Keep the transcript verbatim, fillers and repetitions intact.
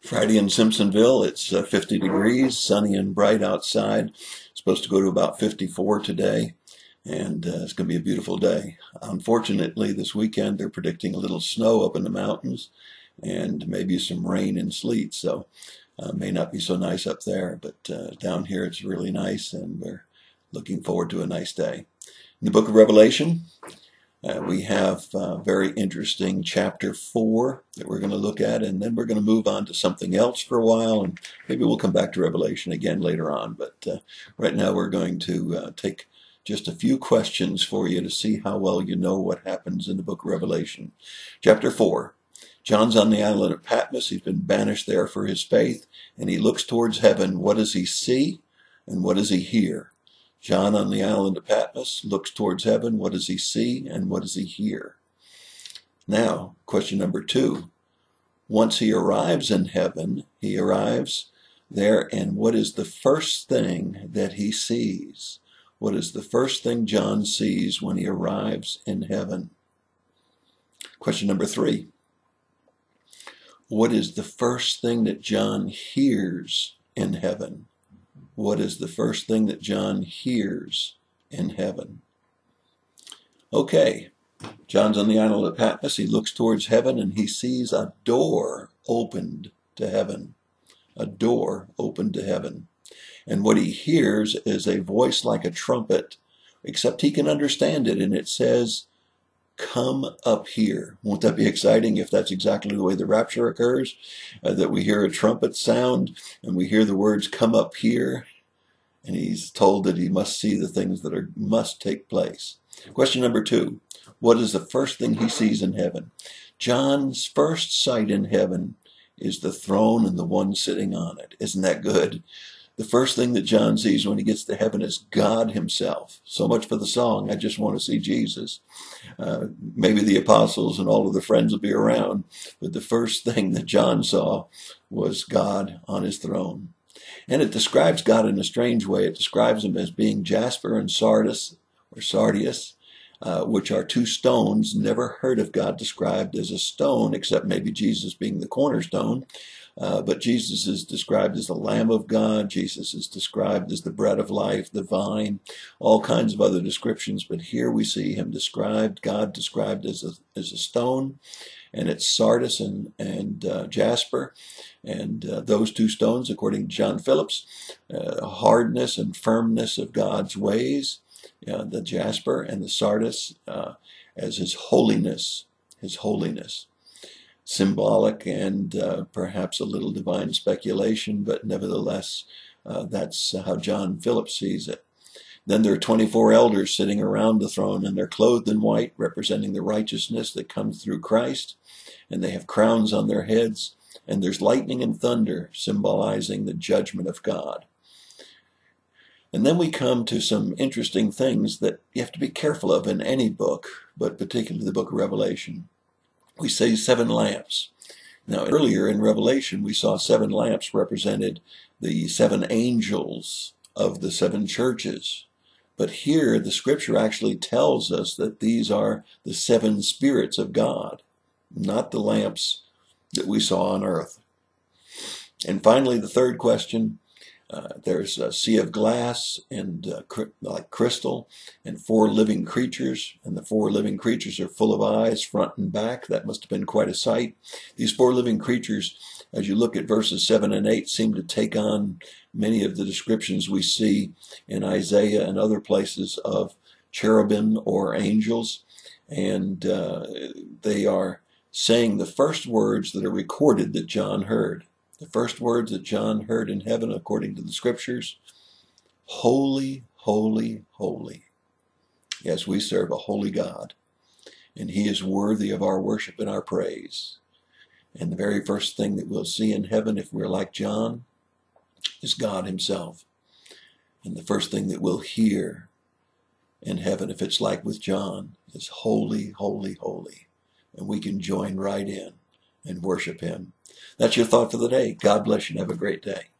Friday in Simpsonville, it's uh, fifty degrees, sunny and bright outside. It's supposed to go to about fifty-four today, and uh, it's going to be a beautiful day. Unfortunately, this weekend they're predicting a little snow up in the mountains and maybe some rain and sleet, so uh, may not be so nice up there, but uh, down here it's really nice, and we're looking forward to a nice day. In the book of Revelation, Uh, we have uh, very interesting chapter four that we're going to look at, and then we're going to move on to something else for a while, and maybe we'll come back to Revelation again later on. But uh, right now we're going to uh, take just a few questions for you to see how well you know what happens in the book of Revelation. Chapter four. John's on the island of Patmos. He's been banished there for his faith, and he looks towards heaven. What does he see, and what does he hear? John on the island of Patmos looks towards heaven. What does he see and what does he hear? Now, question number two. Once he arrives in heaven, he arrives there, and what is the first thing that he sees? What is the first thing John sees when he arrives in heaven? Question number three. What is the first thing that John hears in heaven? What is the first thing that John hears in heaven? Okay, John's on the island of Patmos. He looks towards heaven and he sees a door opened to heaven. A door opened to heaven. And what he hears is a voice like a trumpet, except he can understand it, and it says, "Come up here." Won't that be exciting if that's exactly the way the rapture occurs? Uh, that we hear a trumpet sound and we hear the words, "Come up here," and he's told that he must see the things that are must take place. Question number two. What is the first thing he sees in heaven? John's first sight in heaven is the throne and the one sitting on it. Isn't that good? The first thing that John sees when he gets to heaven is God himself. So much for the song, "I just want to see Jesus." Uh, maybe the apostles and all of the friends will be around, but the first thing that John saw was God on his throne. And it describes God in a strange way. It describes him as being jasper and sardis, or sardius, uh, which are two stones. Never heard of God described as a stone, except maybe Jesus being the cornerstone. Uh, but Jesus is described as the Lamb of God. Jesus is described as the bread of life, the vine, all kinds of other descriptions. But here we see him described, God described as a, as a stone, and it's sardis and, and uh, jasper. And uh, those two stones, according to John Phillips, uh, hardness and firmness of God's ways, uh, the jasper and the sardis uh, as his holiness, his holiness. Symbolic and uh, perhaps a little divine speculation, but nevertheless, uh, that's how John Phillips sees it. Then there are twenty-four elders sitting around the throne, and they're clothed in white, representing the righteousness that comes through Christ, and they have crowns on their heads, and there's lightning and thunder, symbolizing the judgment of God. And then we come to some interesting things that you have to be careful of in any book, but particularly the book of Revelation. We say seven lamps. Now, earlier in Revelation, we saw seven lamps represented the seven angels of the seven churches. But here, the scripture actually tells us that these are the seven spirits of God, not the lamps that we saw on earth. And finally, the third question. Uh, there's a sea of glass and uh, cr like crystal and four living creatures, and the four living creatures are full of eyes front and back. That must have been quite a sight. These four living creatures, as you look at verses seven and eight, seem to take on many of the descriptions we see in Isaiah and other places of cherubim or angels, and uh, they are saying the first words that are recorded that John heard. The first words that John heard in heaven, according to the scriptures: "Holy, holy, holy." Yes, we serve a holy God, and he is worthy of our worship and our praise. And the very first thing that we'll see in heaven, if we're like John, is God himself. And the first thing that we'll hear in heaven, if it's like with John, is "Holy, holy, holy." And we can join right in and worship him. That's your thought for the day. God bless you and have a great day.